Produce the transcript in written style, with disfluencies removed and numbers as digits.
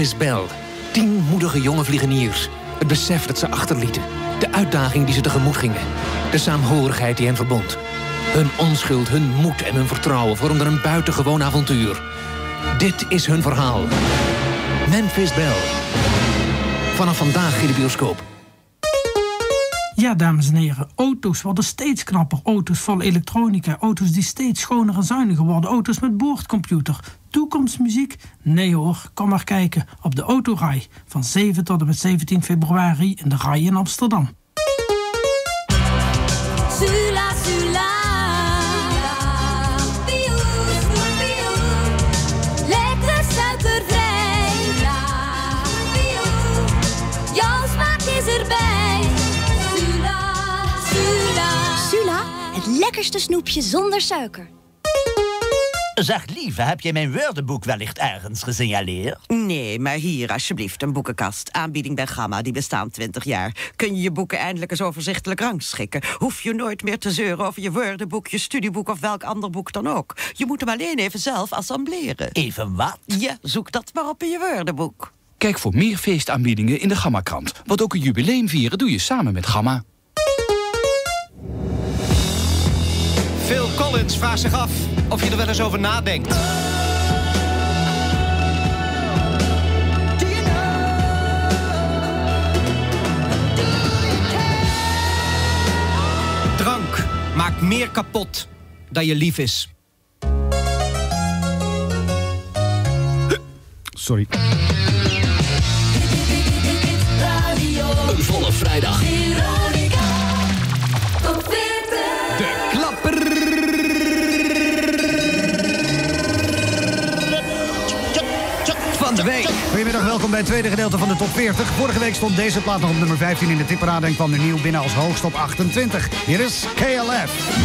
Memphis Belle. 10 moedige jonge vliegeniers. Het besef dat ze achterlieten. De uitdaging die ze tegemoet gingen. De saamhorigheid die hen verbond. Hun onschuld, hun moed en hun vertrouwen vormden een buitengewoon avontuur. Dit is hun verhaal. Memphis Belle. Vanaf vandaag in de bioscoop. Ja, dames en heren, auto's worden steeds knapper. Auto's vol elektronica, auto's die steeds schoner en zuiniger worden. Auto's met boordcomputer. Toekomstmuziek? Nee hoor, kom maar kijken op de Autorij. Van 7 tot en met 17 februari in de Rai in Amsterdam. Lekker suikervrij. Jouw smaak is erbij. Sula, het lekkerste snoepje zonder suiker. Zeg, lieve, heb jij mijn woordenboek wellicht ergens gesignaleerd? Nee, maar hier, alsjeblieft, een boekenkast. Aanbieding bij Gamma, die bestaan 20 jaar. Kun je je boeken eindelijk eens overzichtelijk rangschikken. Hoef je nooit meer te zeuren over je woordenboek, je studieboek of welk ander boek dan ook. Je moet hem alleen even zelf assembleren. Even wat? Ja, zoek dat maar op in je woordenboek. Kijk voor meer feestaanbiedingen in de Gamma-krant. Want ook een jubileum vieren doe je samen met Gamma. Phil Collins vraagt zich af of je er wel eens over nadenkt. Drank maakt meer kapot dan je lief is. Sorry. Een volle vrijdag. De klapper van de week. Goedemiddag, welkom bij het tweede gedeelte van de top 40. Vorige week stond deze plaat nog op nummer 15 in de tipparade en kwam er nieuw binnen als hoogst op 28. Hier is KLF.